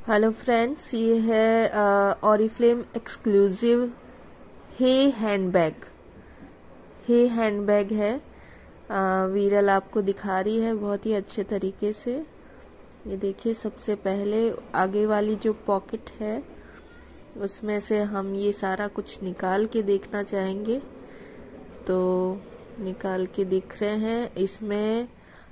Hello friends, ये है Oriflame exclusive हे हैंडबैग। हे हैंडबैग है। वीरल आपको दिखा रही है बहुत ही अच्छे तरीके से। ये देखिए, सबसे पहले आगे वाली जो पॉकेट है उसमें से हम ये सारा कुछ निकाल के देखना चाहेंगे। तो निकाल के दिख रहे हैं। इसमें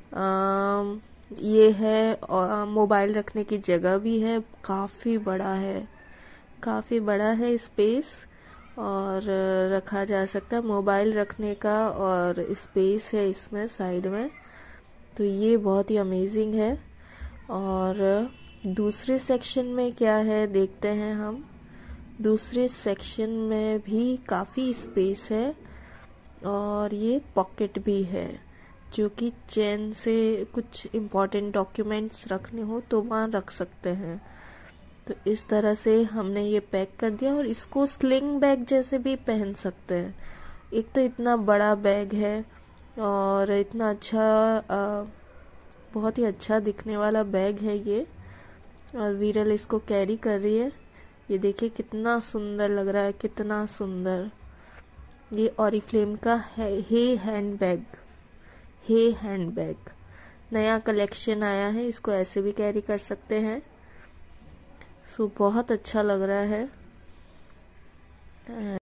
ये है मोबाइल रखने की जगह भी है। काफ़ी बड़ा है, काफ़ी बड़ा है स्पेस, और रखा जा सकता है मोबाइल रखने का, और स्पेस है इसमें साइड में। तो ये बहुत ही अमेजिंग है। और दूसरे सेक्शन में क्या है देखते हैं हम। दूसरे सेक्शन में भी काफ़ी स्पेस है, और ये पॉकेट भी है, जो कि चेन से कुछ इम्पोर्टेंट डॉक्यूमेंट्स रखने हो तो वहाँ रख सकते हैं। तो इस तरह से हमने ये पैक कर दिया, और इसको स्लिंग बैग जैसे भी पहन सकते हैं। एक तो इतना बड़ा बैग है, और इतना अच्छा बहुत ही अच्छा दिखने वाला बैग है ये। और वीरल इसको कैरी कर रही है। ये देखिए कितना सुंदर लग रहा है, कितना सुंदर। ये ऑरिफ्लेम का है हे हैंडबैग। हे हैंडबैग नया कलेक्शन आया है, इसको ऐसे भी कैरी कर सकते हैं। सो बहुत अच्छा लग रहा है।